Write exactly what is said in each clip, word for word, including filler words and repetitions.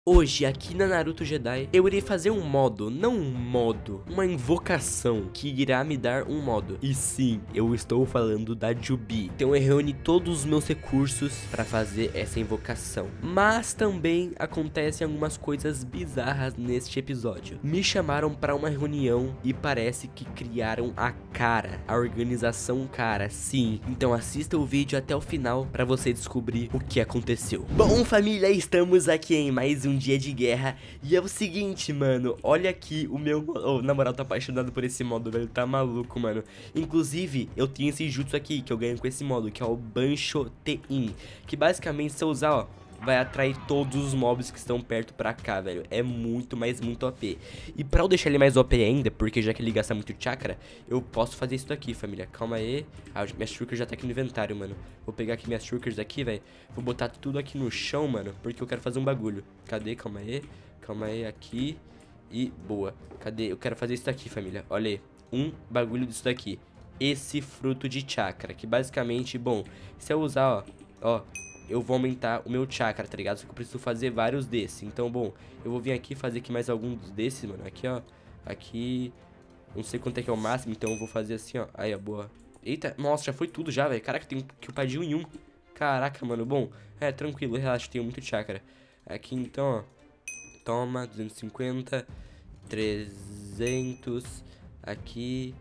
Hoje, aqui na Naruto Jedi, eu irei fazer um modo, não um modo, uma invocação que irá me dar um modo. E sim, eu estou falando da Jubi. Então eu reúne todos os meus recursos para fazer essa invocação. Mas também acontecem algumas coisas bizarras neste episódio. Me chamaram para uma reunião e parece que criaram a Cara, a organização Cara, sim. Então assista o vídeo até o final para você descobrir o que aconteceu. Bom, família, estamos aqui em mais um Um dia de guerra. E é o seguinte, mano, olha aqui o meu... Oh, na moral, tô apaixonado por esse modo, velho, tá maluco, mano. Inclusive, eu tenho esse jutsu aqui, que eu ganho com esse modo, que é o Bancho Tein, que basicamente, se eu usar, ó, vai atrair todos os mobs que estão perto pra cá, velho. É muito, mas muito O P. E pra eu deixar ele mais O P ainda, porque já que ele gasta muito chakra, eu posso fazer isso daqui, família. Calma aí. Ah, minhas shurikers já tá aqui no inventário, mano. Vou pegar aqui minhas shurikers aqui, velho. Vou botar tudo aqui no chão, mano, porque eu quero fazer um bagulho. Cadê? Calma aí. Calma aí, aqui. E boa. Cadê? Eu quero fazer isso daqui, família. Olha aí. Um bagulho disso daqui. Esse fruto de chakra, que basicamente, bom, se eu usar, ó, ó, eu vou aumentar o meu chakra, tá ligado? Só que eu preciso fazer vários desses. Então, bom, eu vou vir aqui fazer aqui mais alguns desses, mano. Aqui, ó. Aqui. Não sei quanto é que é o máximo, então eu vou fazer assim, ó. Aí, ó, boa. Eita, nossa, já foi tudo já, velho. Caraca, tem que upar de um em um. Caraca, mano, bom. É, tranquilo, relaxa, tenho muito chakra. Aqui, então, ó. Toma, duzentos e cinquenta. trezentos. Aqui.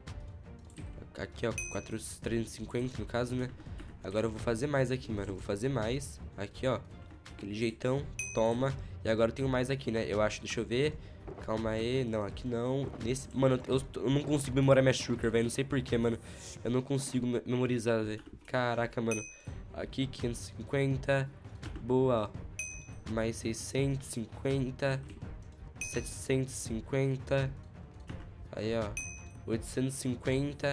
Aqui, ó, quatrocentos, trezentos e cinquenta no caso, né? Agora eu vou fazer mais aqui, mano. Eu vou fazer mais. Aqui, ó. Aquele jeitão. Toma. E agora eu tenho mais aqui, né? Eu acho. Deixa eu ver. Calma aí. Não, aqui não. Nesse... Mano, eu, eu não consigo memorizar minha shulker, velho. Não sei porquê, mano. Eu não consigo me memorizar, velho. Caraca, mano. Aqui, quinhentos e cinquenta. Boa, ó. Mais seiscentos e cinquenta. setecentos e cinquenta. Aí, ó. oitocentos e cinquenta.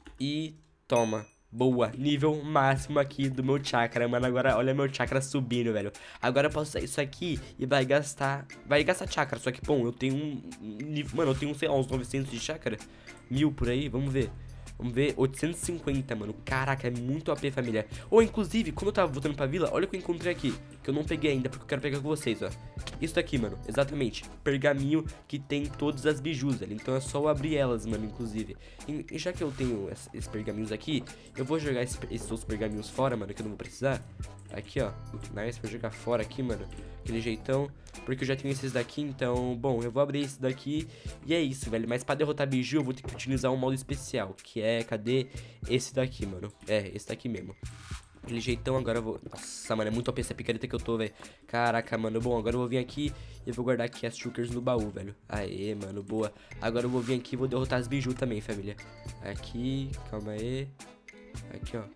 E toma. Boa, nível máximo aqui do meu chakra, mano. Agora olha meu chakra subindo, velho. Agora eu posso usar isso aqui e vai gastar... Vai gastar chakra, só que, bom, eu tenho um... Mano, eu tenho, sei lá, uns novecentos de chakra. Mil por aí, vamos ver. Vamos ver, oitocentos e cinquenta, mano. Caraca, é muito O P, família. Ou, inclusive, quando eu tava voltando pra vila, olha o que eu encontrei aqui. Que eu não peguei ainda, porque eu quero pegar com vocês, ó. Isso daqui, mano, exatamente. Pergaminho que tem todas as bijus, velho. Então é só eu abrir elas, mano, inclusive. E, e já que eu tenho esses, esses pergaminhos aqui, eu vou jogar esse, esses outros pergaminhos fora, mano, que eu não vou precisar. Aqui, ó. Nice, vou jogar fora aqui, mano. Aquele jeitão. Porque eu já tenho esses daqui, então... Bom, eu vou abrir esse daqui. E é isso, velho. Mas pra derrotar biju, eu vou ter que utilizar um modo especial. Que é... Cadê? Esse daqui, mano. É, esse daqui mesmo. Aquele jeitão, agora eu vou... Nossa, mano, é muito O P essa picareta que eu tô, velho. Caraca, mano. Bom, agora eu vou vir aqui e vou guardar aqui as shulkers no baú, velho. Aê, mano, boa. Agora eu vou vir aqui e vou derrotar as biju também, família. Aqui, calma aí. Aqui, ó.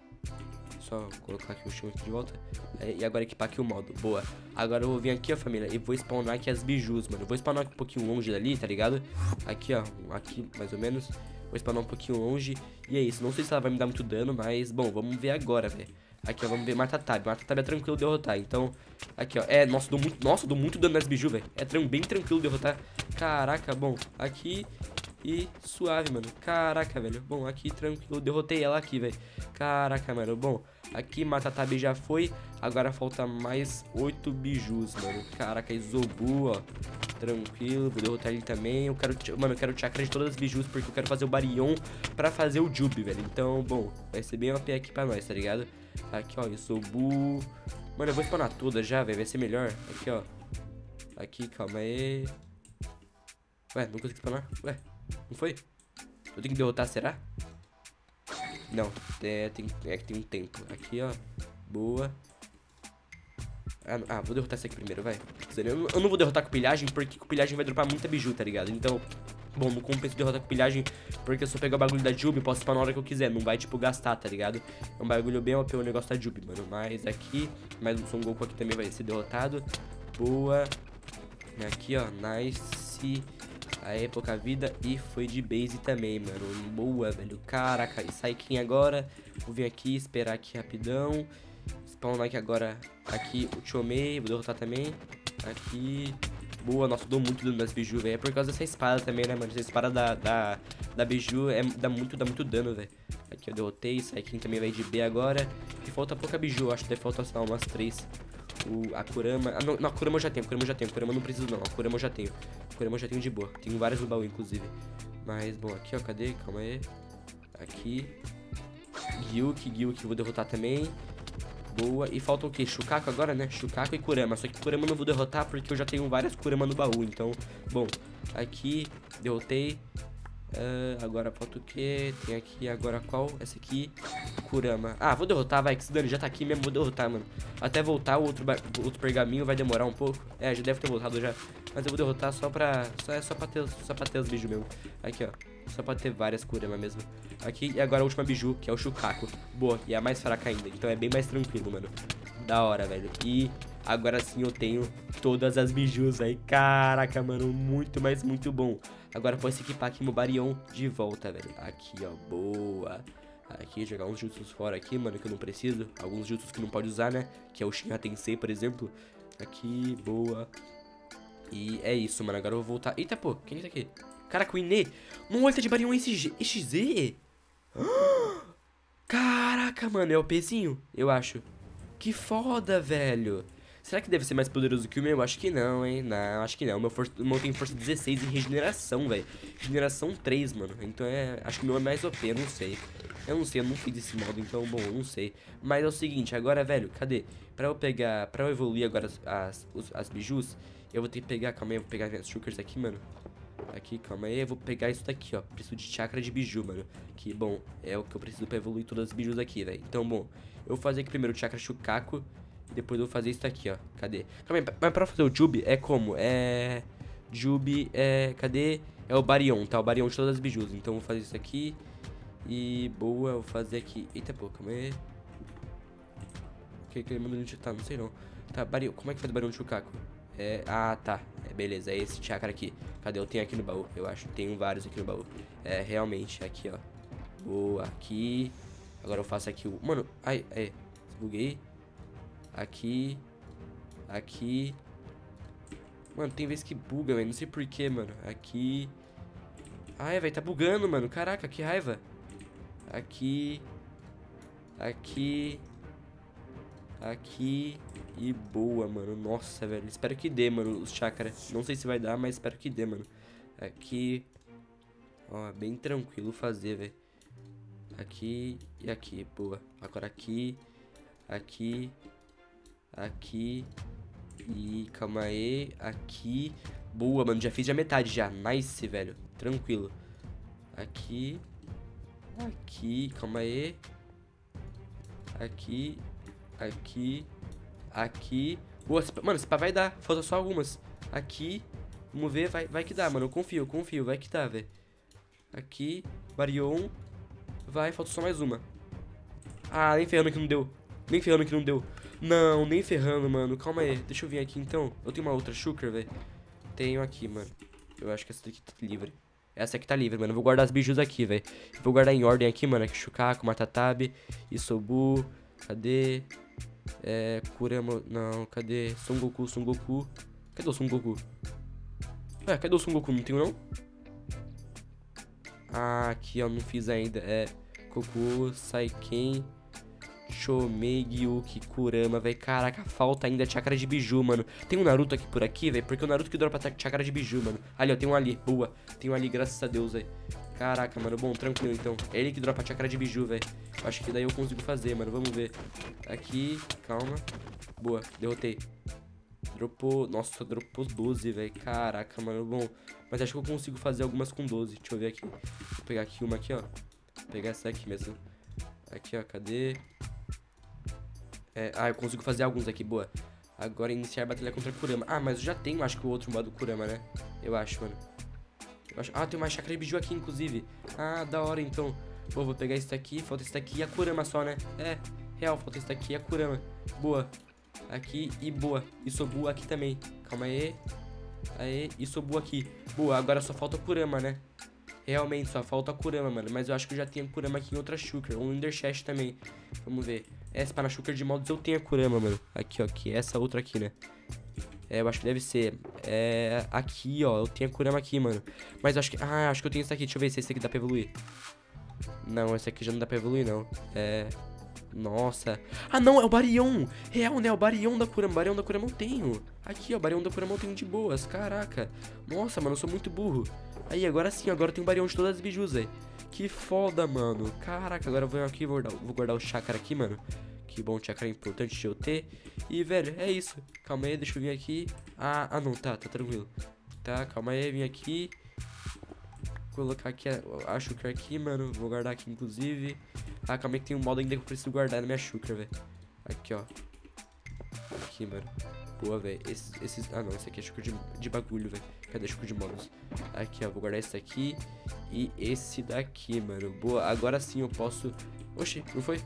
Só colocar aqui o chão aqui de volta. É, e agora equipar aqui o modo. Boa. Agora eu vou vir aqui, ó, família. E vou spawnar aqui as bijus, mano. Eu vou spawnar um pouquinho longe dali, tá ligado? Aqui, ó. Aqui, mais ou menos. Vou spawnar um pouquinho longe. E é isso. Não sei se ela vai me dar muito dano, mas... Bom, vamos ver agora, velho. Aqui, ó. Vamos ver Matatab. Matatab é tranquilo derrotar. Então, aqui, ó. É, nossa, dou muito, nossa, dou muito dano nas biju, velho. É tran bem tranquilo derrotar. Caraca, bom. Aqui... E suave, mano. Caraca, velho. Bom, aqui tranquilo. Derrotei ela aqui, velho. Caraca, mano. Bom, aqui Matatab já foi. Agora falta mais oito bijus, mano. Caraca, Izobu, ó. Tranquilo. Vou derrotar ele também. Eu quero, mano, eu quero o chakra de todas as bijus, porque eu quero fazer o Baryon pra fazer o Jubi, velho. Então, bom, vai ser bem O P aqui pra nós, tá ligado? Aqui, ó, Izobu. Mano, eu vou spawnar todas já, velho. Vai ser melhor. Aqui, ó. Aqui, calma aí. Ué, não consegui spawnar? Ué. Não foi? Eu tenho que derrotar, será? Não, é, tem, é que tem um tempo. Aqui, ó. Boa. Ah, ah, vou derrotar esse aqui primeiro, vai. Eu, eu não vou derrotar com pilhagem, porque com pilhagem vai dropar muita biju, tá ligado? Então, bom, não compensa derrotar com pilhagem, porque se eu pegar o bagulho da Jubi, posso spawnar na hora que eu quiser. Não vai, tipo, gastar, tá ligado? É um bagulho bem O P o negócio da Jubi, mano. Mas aqui, mais um Son Goku aqui também vai ser derrotado. Boa. Aqui, ó, nice. Aí, pouca vida. E foi de base também, mano. Boa, velho. Caraca. E sai quem agora? Vou vir aqui, esperar aqui rapidão. Spawnar aqui agora. Aqui o Chomei. Vou derrotar também. Aqui. Boa. Nossa, dou muito dano das biju, velho. É por causa dessa espada também, né, mano? Essa espada da, da, da biju é, dá, muito, dá muito dano, velho. Aqui eu derrotei. Sai quem também vai de B agora. E falta pouca biju. Acho que deve faltar, sei lá, umas três. o, a Kurama. Ah, não, não, a Kurama eu já tenho, a Kurama eu já tenho. A Kurama eu não preciso, não. A Kurama eu já tenho. A Kurama eu já tenho de boa. Tenho várias no baú, inclusive. Mas, bom, aqui, ó, cadê? Calma aí. Aqui. Gyuki, Gyuki eu vou derrotar também. Boa. E falta o quê? Shukaku agora, né? Shukaku e Kurama. Só que Kurama eu não vou derrotar porque eu já tenho várias Kurama no baú. Então, bom. Aqui, derrotei. Uh, agora falta o quê? Tem aqui agora qual? Essa aqui. Kurama. Ah, vou derrotar, vai. Que se dane, já tá aqui mesmo. Vou derrotar, mano. Até voltar o outro, outro pergaminho vai demorar um pouco. É, já deve ter voltado já. Mas eu vou derrotar só pra... Só, é só pra ter, só pra ter os bichos mesmo. Aqui, ó. Só pra ter várias Kurama mesmo. Aqui, e agora a última biju, que é o Shukaku. Boa, e é a mais fraca ainda. Então é bem mais tranquilo, mano. Da hora, velho. E agora sim eu tenho todas as bijus aí. Caraca, mano. Muito, mas muito bom. Agora posso equipar aqui meu Baryon de volta, velho. Aqui, ó. Boa. Aqui, jogar uns jutsus fora aqui, mano, que eu não preciso. Alguns jutsus que não pode usar, né? Que é o Shinra Tensei, por exemplo. Aqui, boa. E é isso, mano. Agora eu vou voltar. Eita, pô. Quem é isso aqui? Caraca, o Ine. Não, ele tá de Baryon X Z. Caraca, mano. É o pezinho, eu acho. Que foda, velho. Será que deve ser mais poderoso que o meu? Acho que não, hein? Não, acho que não. O meu, for... o meu tem força dezesseis e regeneração, velho. Regeneração três, mano. Então é... Acho que o meu é mais O P, eu não sei. Eu não sei, eu não fiz esse modo, então, bom, eu não sei. Mas é o seguinte, agora, velho, cadê? Pra eu pegar... Pra eu evoluir agora as, as, os, as bijus, eu vou ter que pegar... Calma aí, eu vou pegar minhas shulkers aqui, mano. Aqui, calma aí, eu vou pegar isso daqui, ó. Preciso de chakra de biju, mano. Que, bom, é o que eu preciso pra evoluir todas as bijus aqui, velho. Então, bom, eu vou fazer aqui primeiro o chakra Shukaku. E depois eu vou fazer isso daqui, ó. Cadê? Calma aí, mas pra fazer o Jubi é como? É... Jubi é... Cadê? É o Baryon, tá? O Baryon de todas as bijus. Então eu vou fazer isso aqui. E boa, eu vou fazer aqui... Eita, pô, calma aí. O que que ele mandou no... Tá, não sei não. Tá, Baryon... Como é que faz o Baryon de Shukaku? É... Ah, tá. É, beleza, é esse chakra aqui. Cadê? Eu tenho aqui no baú, eu acho. Tenho vários aqui no baú. É, realmente, aqui, ó. Boa, aqui. Agora eu faço aqui o... Mano, ai, ai. Buguei. Aqui. Aqui. Mano, tem vezes que buga, velho. Não sei porquê, mano. Aqui. Ai, velho, tá bugando, mano. Caraca, que raiva. Aqui. Aqui. Aqui. E boa, mano. Nossa, velho. Espero que dê, mano, os chakras. Não sei se vai dar, mas espero que dê, mano. Aqui. Ó, bem tranquilo fazer, velho. Aqui e aqui. Boa. Agora aqui. Aqui. Aqui. E calma aí. Aqui. Boa, mano. Já fiz a metade já. Nice, velho. Tranquilo. Aqui. Aqui. Calma aí. Aqui. Aqui. Aqui. Boa. Mano, esse pá vai dar. Falta só algumas. Aqui. Vamos ver. Vai, vai que dá, mano. Eu confio, eu confio. Vai que dá, velho. Aqui. Baryon. Vai. Falta só mais uma. Ah, nem ferrando que não deu. Nem ferrando que não deu. Não, nem ferrando, mano. Calma aí. Deixa eu vir aqui, então. Eu tenho uma outra shulker, velho. Tenho aqui, mano. Eu acho que essa daqui tá livre. Essa aqui tá livre, mano. Eu vou guardar as bijus aqui, velho. Vou guardar em ordem aqui, mano. Aqui, Shukaku, Matatabi, Isobu. Cadê? É, Kurama... Não, cadê? Son Goku, Son Goku. Cadê o Son Goku? Ué, cadê o Son Goku? Não tenho, não? Ah, aqui, ó. Não fiz ainda. É... Goku, Saiken... Shomei, Gyuki, Kurama, velho. Caraca, falta ainda chakra de biju, mano. Tem um Naruto aqui por aqui, velho. Porque o Naruto que dropa chakra de biju, mano. Ali, ó, tem um ali. Boa. Tem um ali, graças a Deus, velho. Caraca, mano. Bom, tranquilo, então. É ele que dropa chakra de biju, velho. Acho que daí eu consigo fazer, mano. Vamos ver. Aqui, calma. Boa, derrotei. Dropou. Nossa, dropou doze, velho. Caraca, mano. Bom, mas acho que eu consigo fazer algumas com doze. Deixa eu ver aqui. Vou pegar aqui uma aqui, ó. Vou pegar essa aqui mesmo. Aqui, ó. Cadê? É, ah, eu consigo fazer alguns aqui, boa. Agora iniciar a batalha contra Kurama. Ah, mas eu já tenho, acho que o outro modo Kurama, né? Eu acho, mano. Eu acho... Ah, tem uma chakra de biju aqui, inclusive. Ah, da hora, então. Pô, vou pegar esse daqui, falta esse daqui e a Kurama só, né? É, real, falta esse daqui e a Kurama. Boa. Aqui e boa. Isobu aqui também. Calma aí. Aê, Isobu aqui. Boa, agora só falta a Kurama, né? Realmente, só falta a Kurama, mano. Mas eu acho que eu já tenho a Kurama aqui em outra shulker. Ou um Ender Chest também. Vamos ver. Essa para na shulker de modos eu tenho a Kurama, mano. Aqui, ó. Que é essa outra aqui, né? É, eu acho que deve ser. É. Aqui, ó. Eu tenho a Kurama aqui, mano. Mas eu acho que. Ah, acho que eu tenho esse aqui. Deixa eu ver se esse aqui dá pra evoluir. Não, esse aqui já não dá pra evoluir, não. É. Nossa. Ah, não, é o Barion. Real, né? É o Barion da Kurama. Barion da Kurama eu tenho. Aqui, ó. Barion da Kurama eu tenho de boas. Caraca. Nossa, mano, eu sou muito burro. Aí, agora sim. Agora eu tenho Barion de todas as bijus, velho. Que foda, mano. Caraca, agora eu vou aqui e vou guardar, vou guardar o chakra aqui, mano. Que bom, chakra é importante de eu ter. E, velho, é isso. Calma aí, deixa eu vir aqui. Ah, ah não, tá, tá tranquilo. Tá, calma aí, vim aqui. Colocar aqui a, a Shulker aqui, mano. Vou guardar aqui, inclusive. Ah, calma aí que tem um modo ainda que eu preciso guardar na minha Shulker, velho. Aqui, ó. Aqui, mano. Boa, velho. Esses, esses... Ah, não. Esse aqui é Shulker de, de bagulho, velho. Cadê Shulker de modos? Aqui, ó. Vou guardar esse daqui. E esse daqui, mano. Boa. Agora sim eu posso... Oxi, não foi?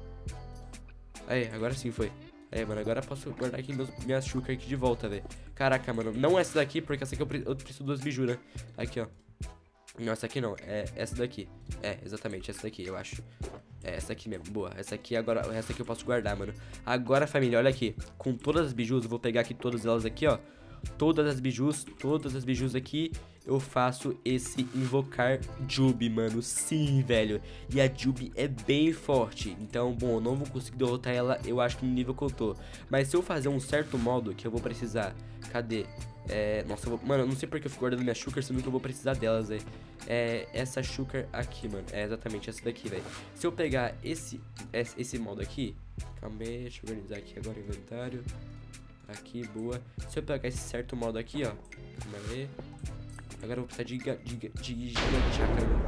Aí, agora sim foi. É, mano, agora eu posso guardar aqui meus, minhas Shulker aqui de volta, velho. Caraca, mano. Não essa daqui, porque essa aqui eu, pre eu preciso das biju, né? Aqui, ó. Não, essa aqui não, é essa daqui. É, exatamente, essa daqui, eu acho. É, essa aqui mesmo, boa. Essa aqui agora, essa aqui eu posso guardar, mano. Agora, família, olha aqui. Com todas as bijus, eu vou pegar aqui todas elas aqui, ó. Todas as bijus, todas as bijus aqui. Eu faço esse invocar Jubi, mano. Sim, velho. E a Jubi é bem forte. Então, bom, eu não vou conseguir derrotar ela, eu acho que no nível que eu tô. Mas se eu fazer um certo modo que eu vou precisar... Cadê? É, nossa, eu vou, mano, eu não sei porque eu fico guardando minha Shulker, sendo que eu vou precisar delas, velho. É essa Shulker aqui, mano. É exatamente essa daqui, velho. Se eu pegar esse, esse, esse modo aqui... Calma aí, deixa eu organizar aqui agora o inventário. Aqui, boa. Se eu pegar esse certo modo aqui, ó. Calma aí. Agora eu vou precisar de giga, giga, de giga chakra, mano.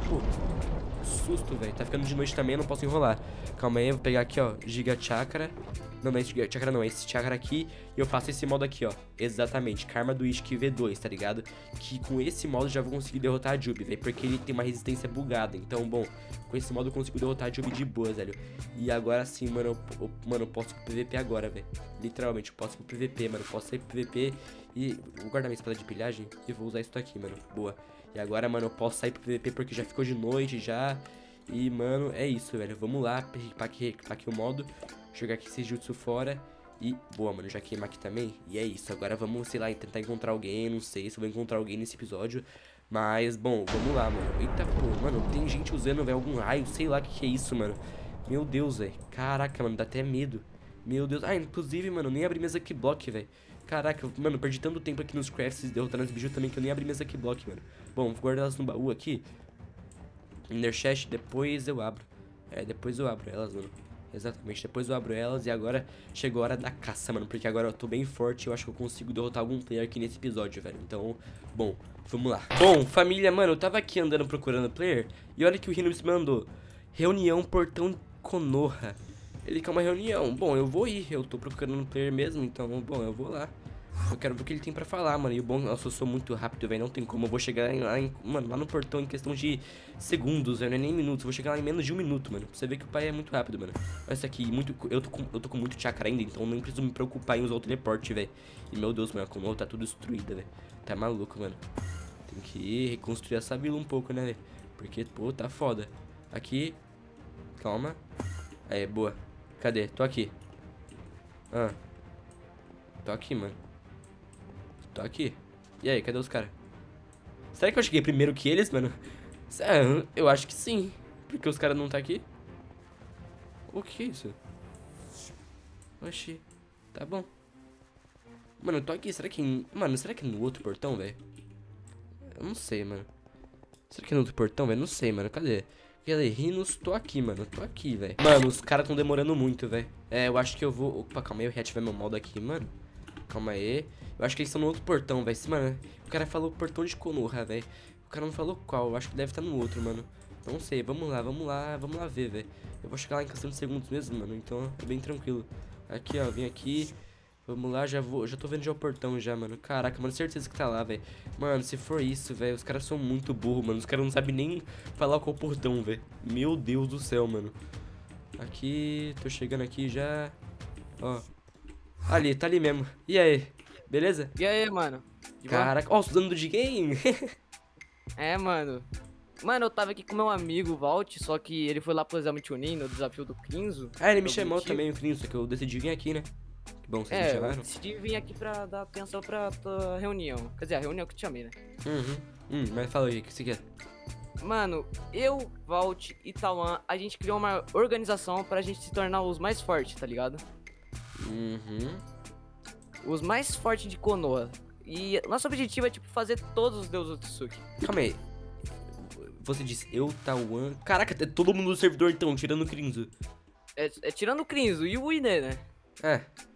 Pô, susto, velho. Tá ficando de noite também, eu não posso enrolar. Calma aí, eu vou pegar aqui, ó. Giga chakra. Não, não é esse giga chakra, não. É esse chakra aqui. E eu faço esse modo aqui, ó. Exatamente. Karma do Ishiki V dois, tá ligado? Que com esse modo eu já vou conseguir derrotar a Jubi, velho. Porque ele tem uma resistência bugada. Então, bom, com esse modo eu consigo derrotar a Jubi de boas, velho. E agora sim, mano, eu, eu, mano, eu posso ir pro P V P agora, velho. Literalmente, eu posso ir pro P V P, mano. Eu posso sair pro P V P e vou guardar minha espada de pilhagem e vou usar isso aqui, mano. Boa. E agora, mano, eu posso sair pro P V P porque já ficou de noite já. E, mano, é isso, velho. Vamos lá, equipar aqui, equipar aqui o modo. Jogar aqui esse jutsu fora. E, boa, mano, já queimar aqui também. E é isso, agora vamos, sei lá, tentar encontrar alguém. Não sei se eu vou encontrar alguém nesse episódio. Mas, bom, vamos lá, mano. Eita, pô, mano, tem gente usando, velho, algum raio. Sei lá o que, que é isso, mano. Meu Deus, velho. Caraca, mano, dá até medo. Meu Deus. Ah, inclusive, mano, nem abri minhas Lucky Block, velho. Caraca, mano, perdi tanto tempo aqui nos crafts derrotando os bichos também que eu nem abri minhas Lucky Block, mano. Bom, vou guardar elas no baú aqui. Ender Chest, depois eu abro. É, depois eu abro elas, mano. Exatamente, depois eu abro elas e agora chegou a hora da caça, mano. Porque agora eu tô bem forte e eu acho que eu consigo derrotar algum player aqui nesse episódio, velho. Então, bom, vamos lá. Bom, família, mano, eu tava aqui andando procurando player. E olha que o Rhinus me mandou. Reunião Portão Konoha. Ele quer uma reunião. Bom, eu vou ir, eu tô procurando um player mesmo. Então, bom, eu vou lá. Eu quero ver o que ele tem pra falar, mano. E o bom, nossa, eu sou muito rápido, velho. Não tem como. Eu vou chegar lá, em, mano, lá no portão em questão de segundos, velho. Não é nem minutos. Eu vou chegar lá em menos de um minuto, mano. Pra você ver que o pai é muito rápido, mano. Olha isso aqui. Muito, eu, tô com, eu tô com muito chakra ainda, então nem preciso me preocupar em usar o teleporte, velho. E meu Deus, mano, a Konoha tá tudo destruída, velho. Tá maluco, mano. Tem que reconstruir essa vila um pouco, né, velho? Porque, pô, tá foda. Aqui. Calma. Aí, boa. Cadê? Tô aqui. Ah. Tô aqui, mano. Tô aqui. E aí, cadê os caras? Será que eu cheguei primeiro que eles, mano? É, eu acho que sim. Porque os caras não tá aqui. O que é isso? Oxi. Tá bom. Mano, eu tô aqui. Será que... Mano, será que é no outro portão, velho? Eu não sei, mano. Será que é no outro portão, velho? Não sei, mano. Cadê? Cadê? Rhinos, tô aqui, mano. Tô aqui, velho. Mano, os caras tão demorando muito, velho. É, eu acho que eu vou... Opa, calma aí. Eu reativar meu modo aqui, mano. Calma aí. Eu acho que eles estão no outro portão, velho. Mano, o cara falou portão de Konoha, velho. O cara não falou qual. Eu acho que deve estar no outro, mano. Não sei. Vamos lá, vamos lá. Vamos lá ver, velho. Eu vou chegar lá em questão de segundos mesmo, mano. Então é bem tranquilo. Aqui, ó. Vim aqui. Vamos lá, já vou. Já tô vendo já o portão já, mano. Caraca, mano. Certeza que tá lá, velho. Mano, se for isso, velho. Os caras são muito burros, mano. Os caras não sabem nem falar qual portão, velho. Meu Deus do céu, mano. Aqui. Tô chegando aqui já. Ó. Ali, tá ali mesmo. E aí? Beleza? E aí, mano? De Caraca, ó, oh, estudando do G-Game. É, mano. Mano, eu tava aqui com meu amigo, o Valt, só que ele foi lá pro exame Chunin, no desafio do Crinzo. Ah, ele me chamou motivo. também, o Crinzo, só que eu decidi vir aqui, né? Que bom, vocês é, me chamaram. eu decidi vir aqui pra dar atenção pra tua reunião. Quer dizer, a reunião que eu te chamei, né? Uhum. Hum, mas fala aí, o que você quer? Mano, eu, Valt e Tauan, a gente criou uma organização pra gente se tornar os mais fortes, tá ligado? Uhum. Os mais fortes de Konoha. E nosso objetivo é, tipo, fazer todos os deuses Otsutsuki. Calma aí. Você disse eu, Tauan. Caraca, é todo mundo do servidor então, tirando o Crinzo. É, é tirando o Crinzo e o Ine, né? É.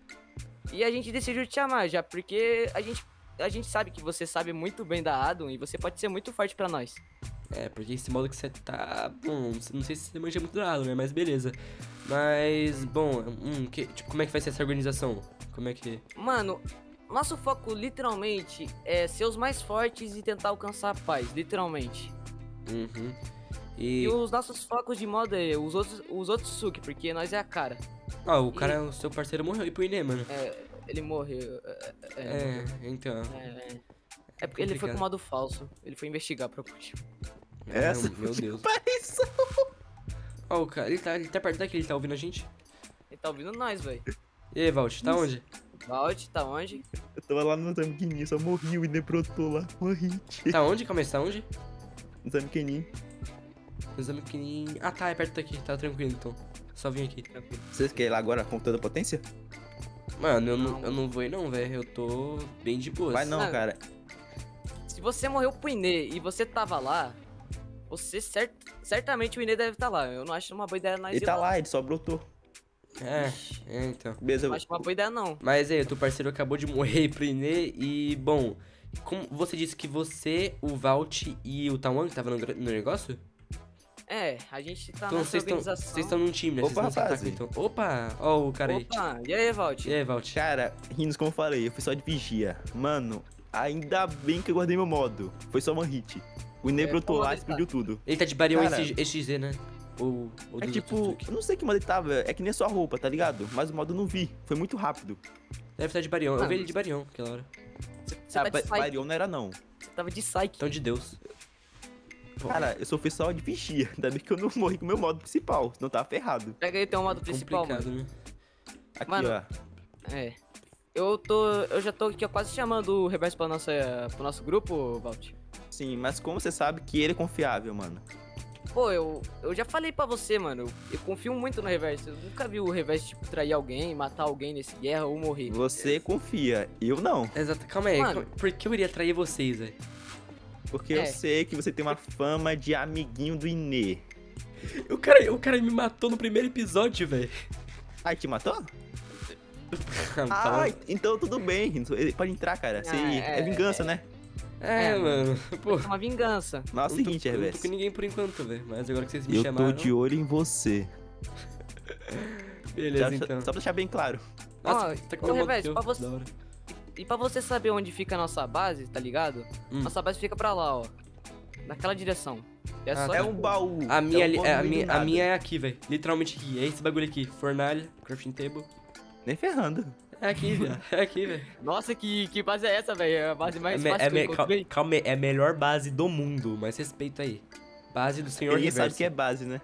E a gente decidiu te chamar já, porque a gente, a gente sabe que você sabe muito bem da Adon e você pode ser muito forte pra nós. É, porque esse modo que você tá. Bom, não sei se você manja muito do lado, né? Mas beleza. Mas, bom, hum, que, tipo, como é que vai ser essa organização? Como é que. Mano, nosso foco literalmente é ser os mais fortes e tentar alcançar a paz, literalmente. Uhum. E, E. os nossos focos de modo é os outros, os Otsutsuki, porque nós é a cara. Ah, o cara, o seu parceiro morreu aí pro Ine, mano. É, ele morreu. É, é, É, então. é, é. É porque ele foi com modo falso. Ele foi investigar pra curtir. Essa meu Deus. aparição. Ó, o cara, ele tá, ele tá perto daqui, ele tá ouvindo a gente? Ele tá ouvindo nós, velho. E aí, Valt, tá onde? Valt, tá onde? Eu tava lá no Zamquini, só morri, o Ine brotou lá, morri. Tá onde? Calma aí, você tá onde? No Zamquini. No exame pequenininho. Ah, tá, é perto daqui, tá tranquilo então. Só vim aqui. Vocês querem ir lá agora com toda a potência? Mano, eu não, Não. eu não vou ir não, velho. Eu tô bem de boa. Vai não, Ah, cara. Se você morreu pro Ine e você tava lá, você cert... certamente o Ine deve estar lá. Eu não acho uma boa ideia nós Ele ir tá lá, ele só brotou. É, é, então. Beleza, Eu não acho uma boa ideia, não. Mas aí, o teu parceiro acabou de morrer pro Ine e, bom, como você disse que você, o Valt e o Tawan que tava no, gra- no negócio? É, a gente tá Então nessa vocês estão organização. vocês estão num time, né? Vocês Opa, não se rapaz. atacam, então. Opa! Ó o cara aí. Opa, e aí, Valt? E aí, Valt? Cara, Rinos, como eu falei, eu fui só de vigia. Mano, ainda bem que eu guardei meu modo. Foi só one hit. O Ine É, brotou qual lá modo e ele tá? explodiu tudo. Ele tá de Barion Cara, X Z, né? Ou, ou É do tipo, Otsutsuki. eu não sei que modo ele tava, é que nem a sua roupa, tá ligado? Mas o modo eu não vi, foi muito rápido. Deve estar de Barion. Eu Mano, vi ele de Barion aquela hora. Você, você Ah, tá de Ba- psyche. Barion não era não. Você tava de psyche. Então de Deus. Bom, Cara, eu só fui só de vigia, ainda bem que eu não morri com o meu modo principal, senão tava ferrado. Pega aí teu modo principal, complicado, mano. né? Aqui, Mano, ó. É. Eu tô. Eu já tô aqui ó, quase chamando o Reverso pra nossa, pro nosso grupo, Valt. Sim, mas como você sabe que ele é confiável, mano? Pô, eu, eu já falei pra você, mano. Eu, eu confio muito no Reverso. Eu nunca vi o Reverso, tipo, trair alguém, matar alguém nesse guerra ou morrer. Você confia, eu não. Exato, calma aí. Mano. calma- Por que eu iria trair vocês, velho? Porque É. eu sei que você tem uma fama de amiguinho do Ine. O cara, o cara me matou no primeiro episódio, velho. Ai, te matou? Ah, Ah, fala- então tudo bem. Ele pode entrar, cara. Você- Ah, é, é, vingança, né? é, é, mano. Pô, É uma vingança. Mas é o eu não tô- seguinte, eu não tô Reverso. com ninguém por enquanto, velho. Mas agora que vocês me Eu chamaram... tô de olho em você. Beleza, Só- então. Só pra deixar bem claro. Nossa, Ó, você tá com ô, meu modo Reverso, que eu. pra você- Da hora. E pra você saber onde fica a nossa base, tá ligado? Hum. Nossa base fica pra lá, ó. Naquela direção. É Ah, só tá. É tipo, um baú. A minha, é um ali- baú é, a, no meio minha, do a nada. minha é aqui, velho. Literalmente aqui. É esse bagulho aqui. Fornalha, crafting table. Nem ferrando. É aqui, velho. É aqui, velho. Nossa, que, que base é essa, velho? É a base mais É, me- fácil é que eu me- cal- encontrei. calma aí, é a melhor base do mundo. Mas respeito aí. Base do senhor Ninguém sabe Reverso. que é base, né?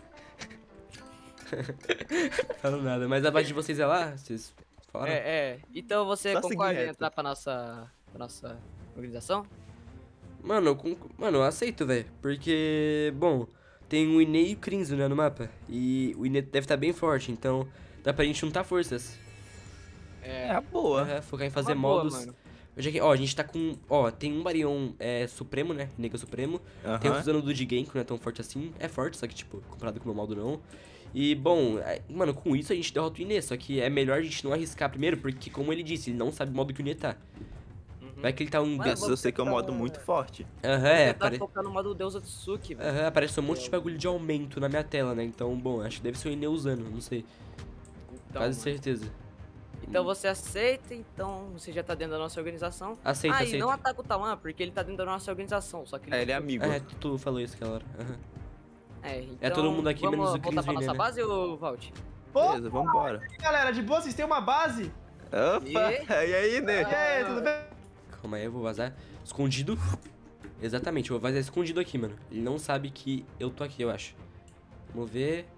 Falo nada. Mas a base de vocês é lá? Vocês falaram? É, é. Então você Só seguir concorda em reto. entrar pra nossa, pra nossa organização? Mano, eu, conc- mano, eu aceito, velho. Porque, bom, tem o Ine e o Crinzo, né, no mapa. E o Ine deve estar bem forte, então dá pra gente juntar forças. É a boa. É, focar em fazer Uma boa, modos. mano. Eu já que- ó, a gente tá com. Ó, tem um Barion é, Supremo, né? Nega Supremo. Tem o Aham. Fusano do Jigen, que não é tão forte assim. É forte, só que, tipo, comparado com o meu modo não. E, bom, é, mano, com isso a gente derrota o Ine. Só que é melhor a gente não arriscar primeiro, porque, como ele disse, ele não sabe o modo que o Ine tá. Uhum. Vai que ele tá um. Mano, de- Mas eu sei que é um tentar- modo muito forte. Aham, é. Tá Pare... focando no modo Deus Otsuki, velho. Aham, aparece um monte de bagulho de aumento na minha tela, né? Então, bom, acho que deve ser o Ine usando, não sei. Então, Quase mano. certeza. Então você aceita, então você já tá dentro da nossa organização. Aceito, ah, e aceito. não ataca o Tawan, porque ele tá dentro da nossa organização, só que É, ele é amigo. É, tu, tu falou isso aquela hora. Aham. É, então, É todo mundo aqui, vamos menos o voltar Cris pra Viner, nossa né? base, ô Valt? Beleza, vambora. Galera, de boa, vocês têm uma base? Opa, e aí, né? E aí, tudo bem? Calma aí, eu vou vazar. Escondido. Exatamente, eu vou vazar escondido aqui, mano. Ele não sabe que eu tô aqui, eu acho. Vamos ver.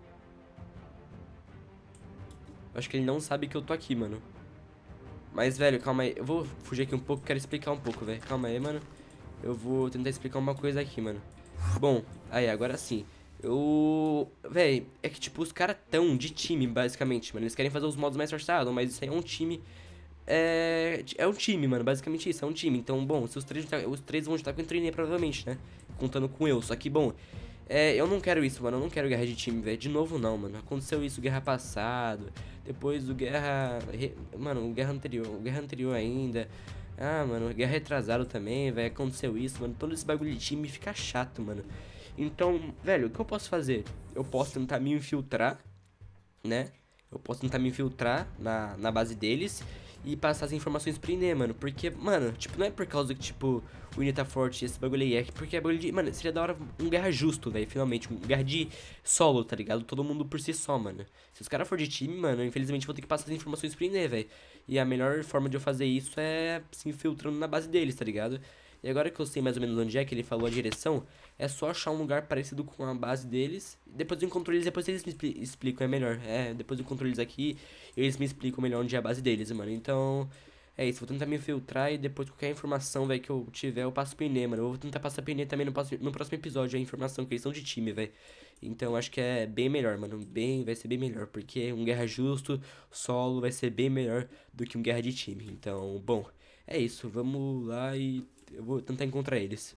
Eu acho que ele não sabe que eu tô aqui, mano. Mas, velho, calma aí. Eu vou fugir aqui um pouco, quero explicar um pouco, velho. Calma aí, mano. Eu vou tentar explicar uma coisa aqui, mano. Bom, aí, agora sim. Eu... Véi, é que, tipo, os caras tão de time, basicamente, mano. Eles querem fazer os modos mais forçados, mas isso aí é um time... É... É um time, mano, basicamente isso, é um time. Então, bom, se os três, juntar- os três vão juntar com o Trainee, provavelmente, né? Contando com eu. Só que, bom... É, eu não quero isso, mano. Eu não quero guerra de time, velho. De novo, não, mano. Aconteceu isso guerra passado. Depois do guerra. re- Mano, o guerra anterior. O guerra anterior ainda. Ah, mano, guerra retrasado também, velho. Aconteceu isso, mano. Todo esse bagulho de time fica chato, mano. Então, velho, o que eu posso fazer? Eu posso tentar me infiltrar, né? Eu posso tentar me infiltrar na, na base deles e passar as informações pro Inê, mano. Porque, mano, tipo, não é por causa que, tipo, o Inê tá forte, esse bagulho aí. É que porque é bagulho de. Mano, seria da hora um guerra justo, velho, finalmente. Um guerra de solo, tá ligado? Todo mundo por si só, mano. Se os caras for de time, mano, infelizmente eu vou ter que passar as informações pro Inê, velho. E a melhor forma de eu fazer isso é se infiltrando na base deles, tá ligado? E agora que eu sei mais ou menos onde é que ele falou a direção, é só achar um lugar parecido com a base deles. Depois eu encontro eles, depois eles me expli- explicam, é melhor. É, depois eu encontro eles aqui e eles me explicam melhor onde é a base deles, mano. Então, é isso. Vou tentar me infiltrar e depois qualquer informação, velho, que eu tiver, eu passo pro Inê, mano. Eu vou tentar passar pro Inê também no, próximo- no próximo episódio a informação, que eles são de time, velho. Então, acho que é bem melhor, mano. Bem, vai ser bem melhor. Porque um guerra justo, solo, vai ser bem melhor do que um guerra de time. Então, bom, é isso. Vamos lá e eu vou tentar encontrar eles.